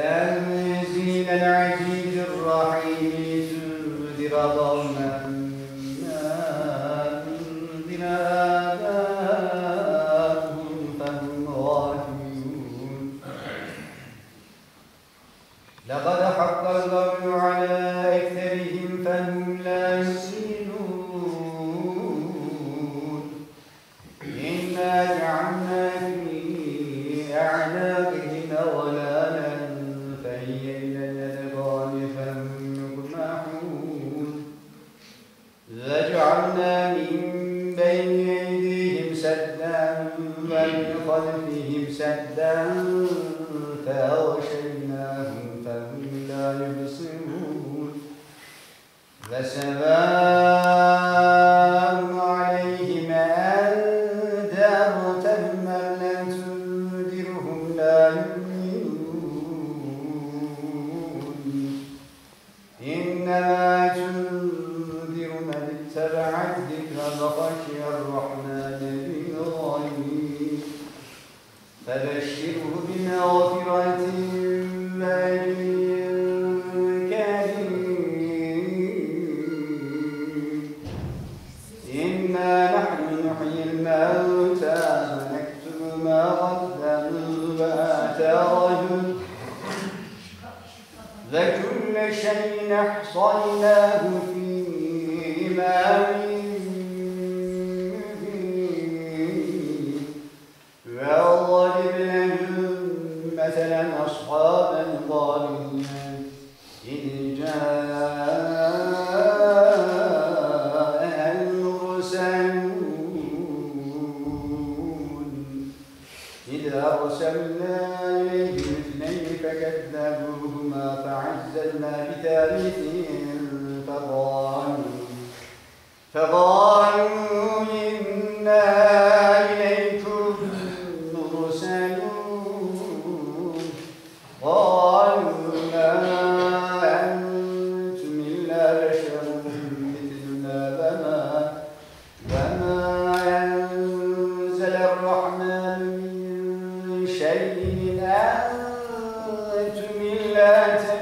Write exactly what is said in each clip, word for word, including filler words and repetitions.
تنزيل العزيز الرحيم لتنذر قوما ما أنزل آباؤهم فهم غافلون لقد حق القول على أكثرهم فهم لا يؤمنون إنا جعلنا في أعناقهم أغلالا فهي إلى الأذقان فهم مقمحون وجعلنا من بين أيديهم سدا ومن خلفهم سدا فأغشيناهم فهم لا يبصرون وسواء عليهم أنذرتهم أم لم تنذرهم لا يؤمنون إنما تنذر من اتبع الذكر وخشي الرحمن بالغيب فبشره بمغفرة وأجر كريم إنا نحن نحيي الموتى ونكتب ما قدموا وآثارهم وكل شيء أحصيناه في إمام مبين وضرب لهم مثلا أصحاب القرية إذ جاءها المرسلون إذ أرسلنا إليهم اثنين فكذبوهما فعززنا بثالث فقالوا فقالوا إنا إليكم مرسلون قالوا ما أنتم إلا بشر مثلنا وما وما أنزل الرحمن من شيء إن أنتم إلا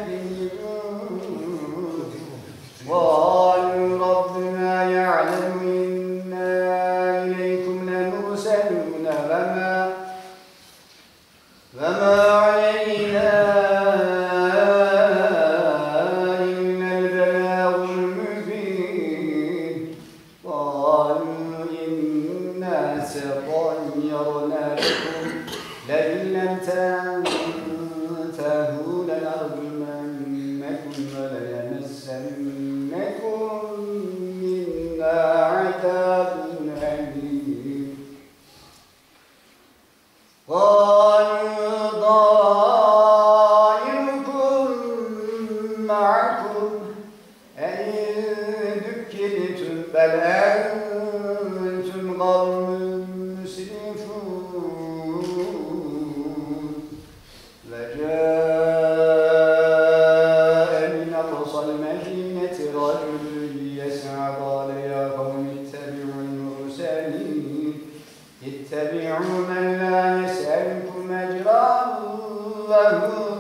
تكذبون قالوا ربنا يعلم إنا إليكم لمرسلون وما وما علينا إلا البلاغ المبين قالوا إنا سطيرنا بكم لئن لم تنتهوا لنرجمنكم وليمسنكم منا عذاب أليم قالوا ضائركم معكم أئن ذكرتم بل أنتم قوم مسرفون وجاء من أقصى المدينة رجل يسعى قال يا قوم اتبعوا المرسلين اتبعوا من لا يسألكم أجرا وهم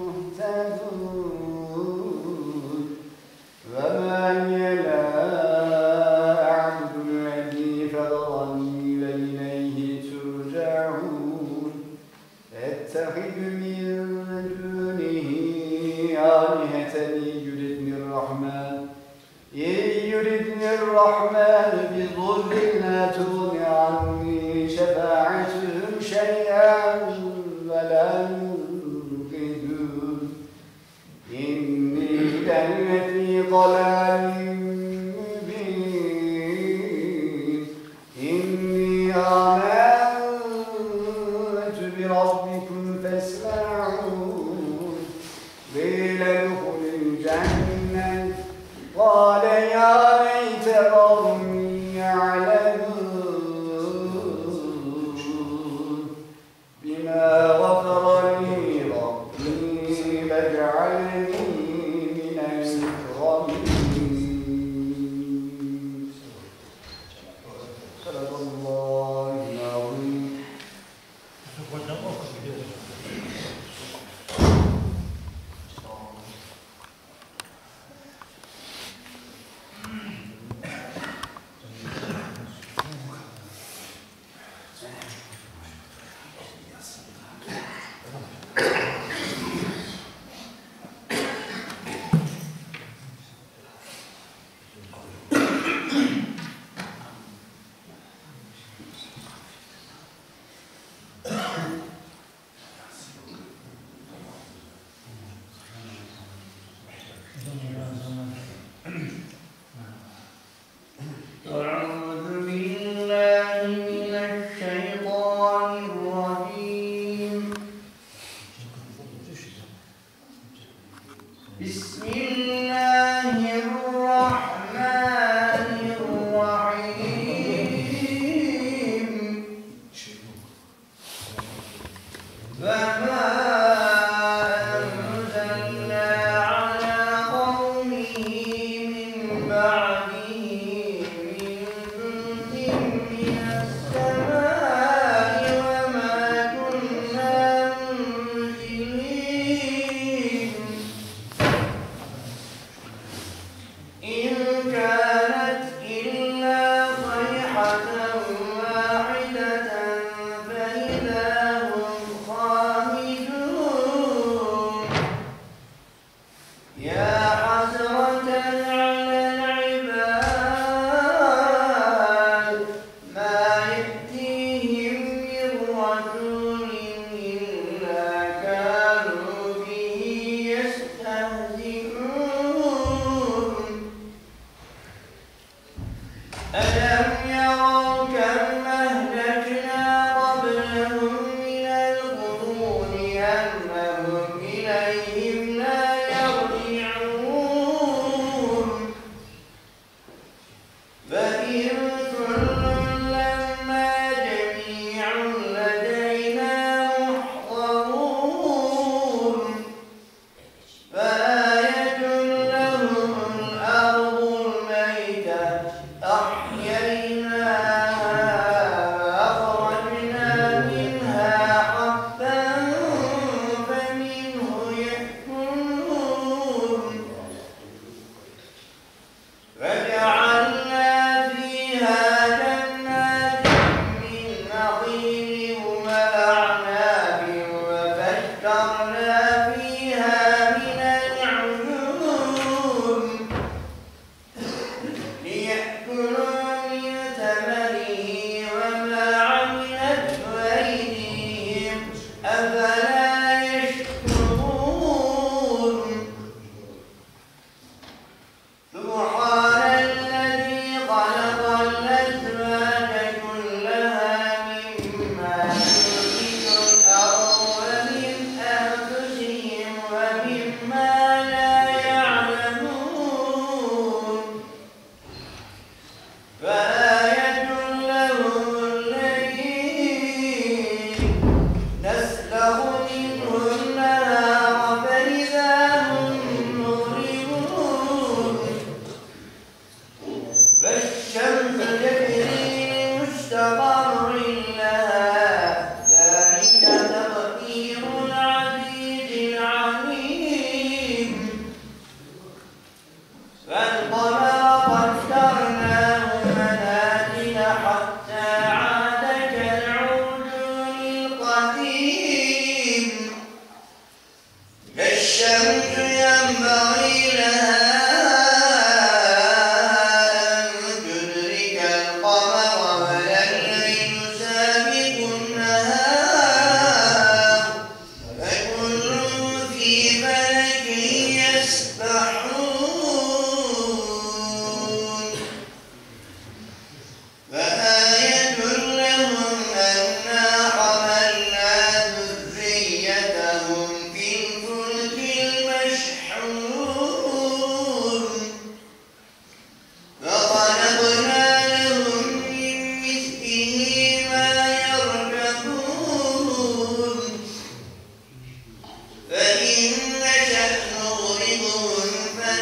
مهتدون وما لي لا أعبد الذي فطرني وإليه ترجعون أتخذ من دونه آلهة إن يردني الرحمن إن يردني الرحمن بضر لا تغن عني شفاعتهم شيئا ولا ينقذون إني إذا لفي ضلال مبين إني آمنت بربكم فاسمعون قيل ادخل الجنة قال يا ليت قومي يعلمون بما غفر لي ربي فاجعلني من المكرمين صدق الله العظيم بسم الله الرحمن الرحيم فما أنزلنا على قومه من بعده من جند من السماء وما كنا منزلين إن كانت إلا صيحة واحدة فإذا هم خامدون يا حسرة على العباد ما يأتيهم من رسول إلا كانوا به يستهزئون ألم يروا كم أهلكنا قبلهم من القرون أنهم إليهم لا يرجعون فإن كل لما جميع لدينا محضرون فآية لهم الأرض الميتة أحييناها وأخرجنا منها حبا فمنه يأكلون فجعلنا فيها جنات من نخيل وأعناب وفجرنا فيها من العيون ليأكلوا من ثمره وما عملته أيديهم أفلا يشكرون سبحان الذي خلق الأزواج كلها مما تنبت الأرض ومن أنفسهم ومما لا يعلمون فآية لهم الليل نسلخ منه النهار فإذا هم مظلمون فالشمس تجري لمستقر لها ذلك تقدير العزيز العليم فالقمر قدرناه منازل حتى عاد كالعرجون القديم كالشمس ينبغي لها أن تدرك القمر ولا الليل سابق النهار فكل في فلك يسبحون فآية لهم أنا حملنا ذريتهم في الفلك المشحون فخلقنا لهم من مثله ما يركبون فإن نشأ نغرقهم فلا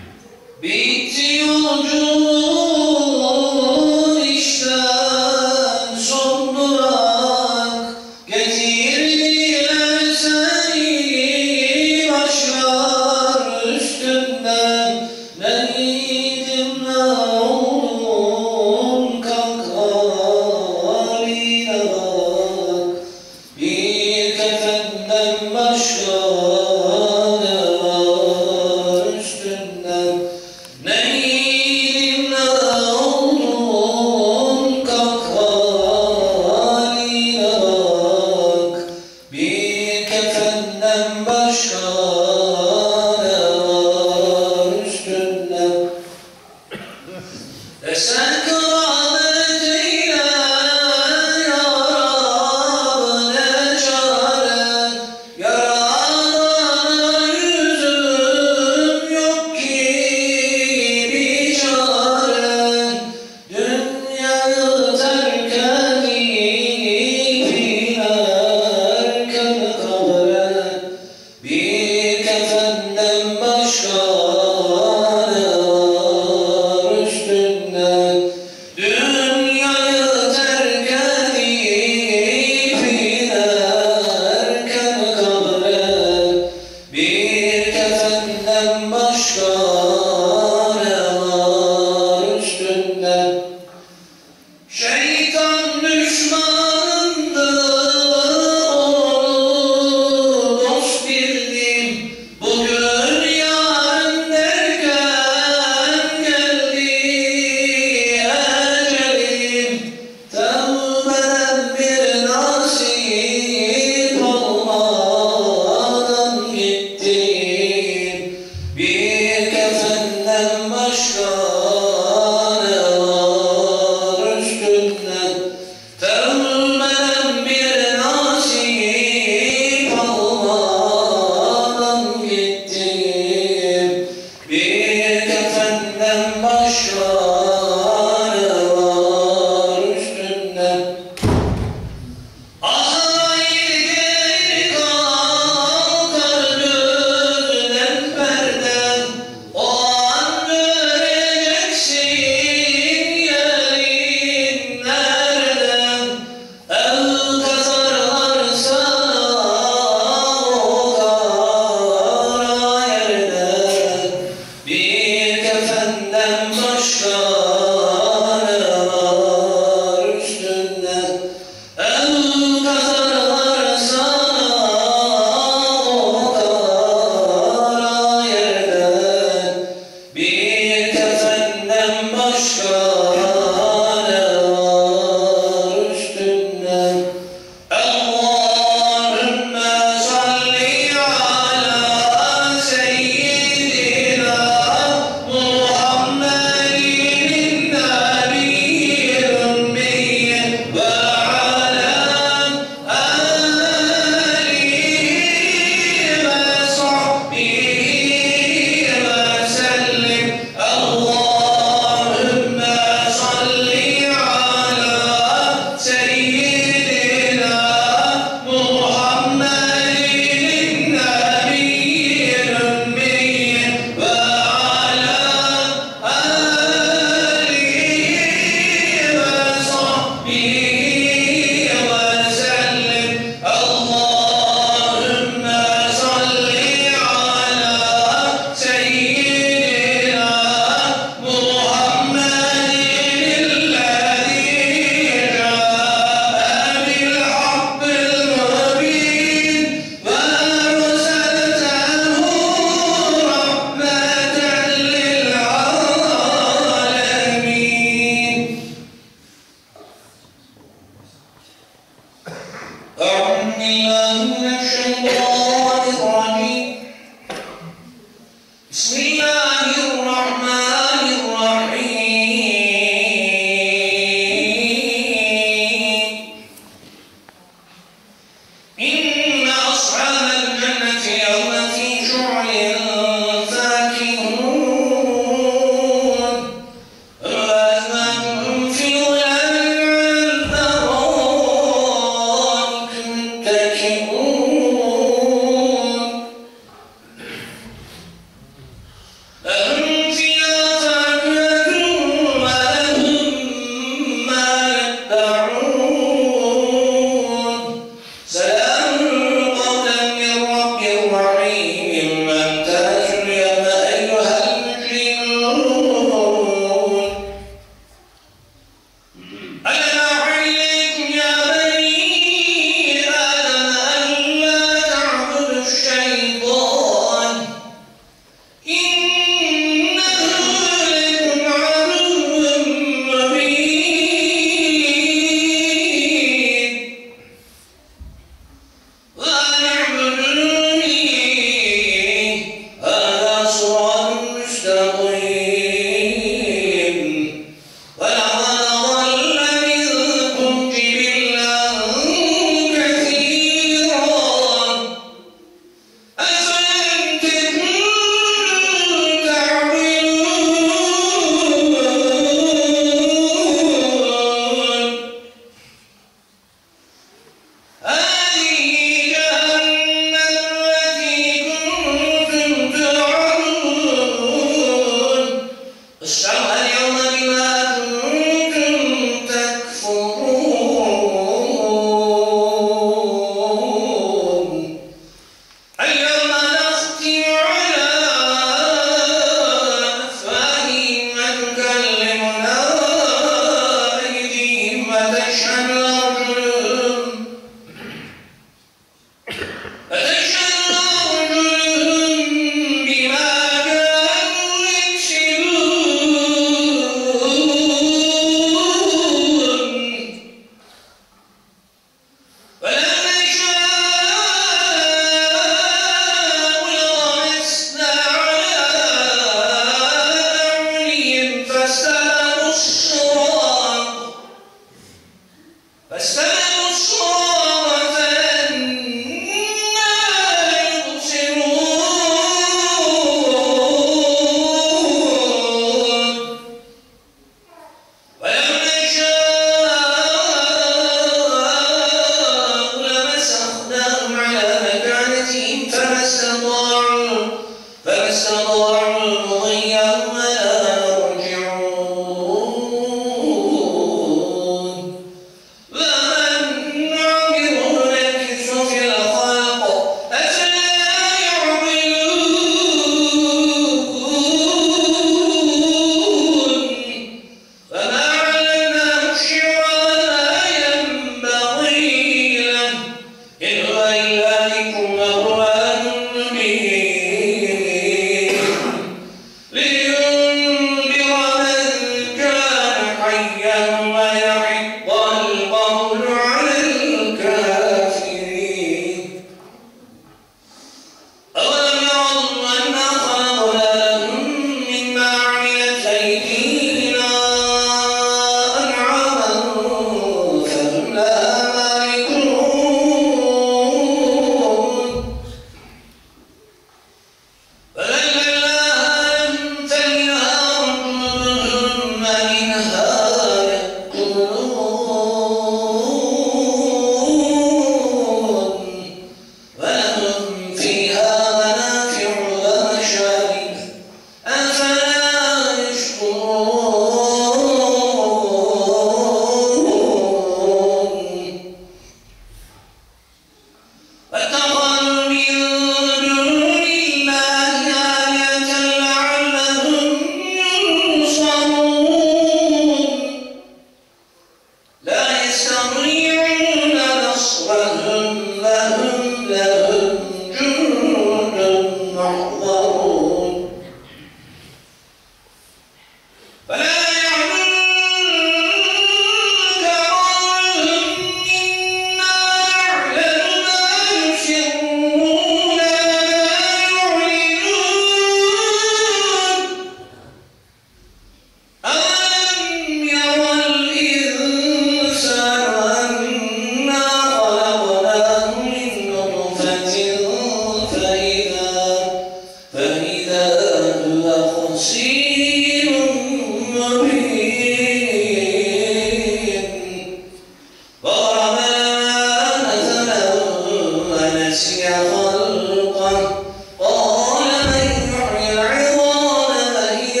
وضرب لنا مثلا ونسي خلقه قال من يحيي العظام وهي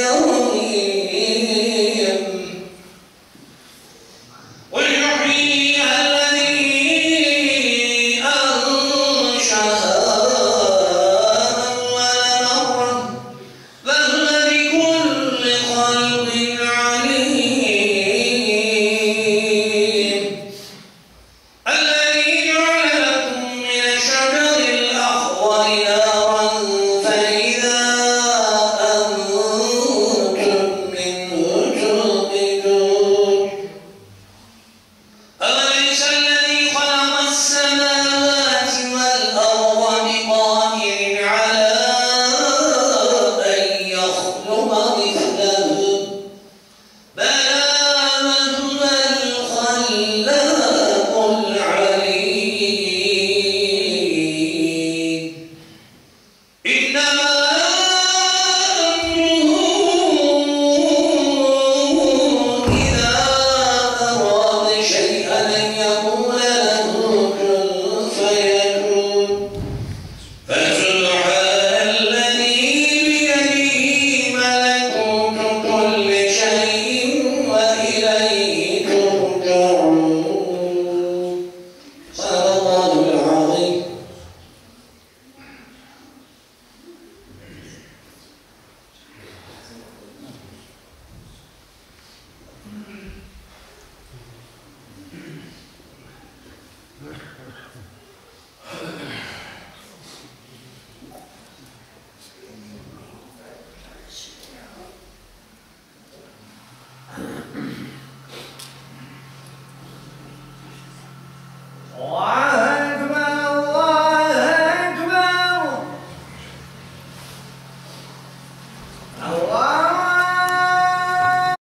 رميم قل يحييها الذي أنشأها أول مرة بل هو بكل خلق عليم الذي جعل لكم من الشجر الأخضر نارا فإذا أنتم منه توقدون أوليس الذي خلق السماوات والأرض بقادر على أن يخلق مثلهم بلى وهو الخلاق العليم إنما أمره إذا أراد شيئا أن يقول له كن فيكون فسبحان الذي بيده ملكوت كل شيء وإليه ترجعون صدق الله العظيم. الله